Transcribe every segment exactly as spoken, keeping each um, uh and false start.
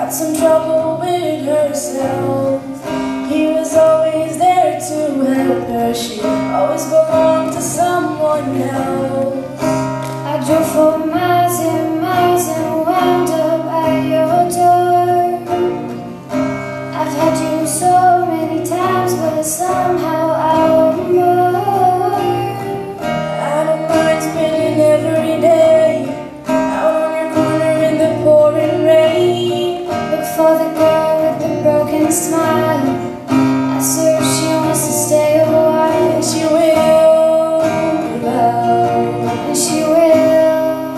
had some trouble with herself. He was always there to help her. She always belonged to someone else. I drove for miles and miles and wound up at your door. I've had you so many times, but somehow I want more. I don't mind spending every day out on your corner in the pouring rain. Look for the girl with the broken smile. Ask her if she wants to stay a while. And she will, love. And she will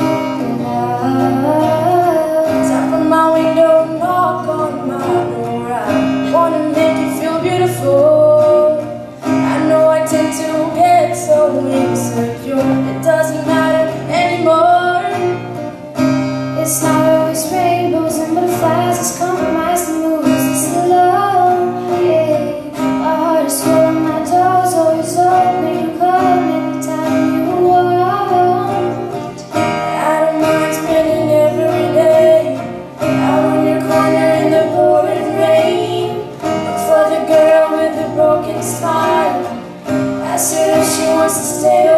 love. Tap on my window, knock on my door. I wanna make you feel beautiful. I know I tend to get so insecure. It doesn't matter anymore. It's not always rainbows and butterflies. It's compromise and moves. It's the love, yeah. My heart is full and my door's always open. You come anytime you want. I don't mind spending every day out on your corner in the pouring rain. Look for the girl with the broken smile. Ask her if she wants to stay